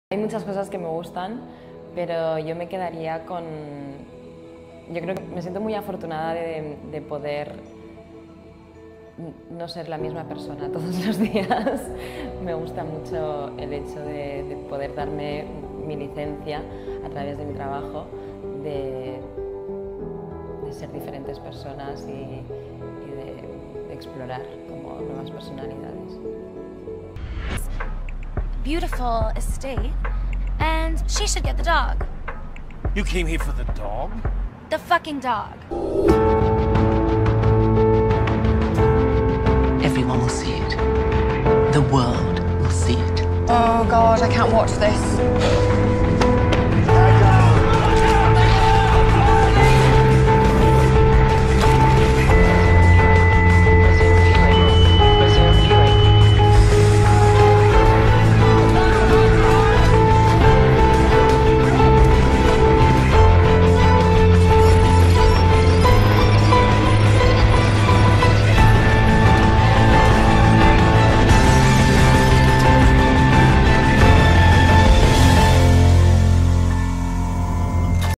Hay muchas cosas que me gustan, pero yo me quedaría con... Yo creo que me siento muy afortunada de poder no ser la misma persona todos los días. Me gusta mucho el hecho de poder darme mi licencia a través de mi trabajo, de ser diferentes personas y de explorar como nuevas personalidades. Beautiful estate, and she should get the dog. You came here for the dog? The fucking dog. Everyone will see it. The world will see it. Oh God, I can't watch this.